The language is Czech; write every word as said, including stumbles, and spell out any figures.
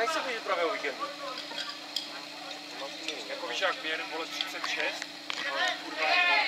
nechci být právě o víkendu. Jako víš, jak mě jeden vole třicet šest, kurva,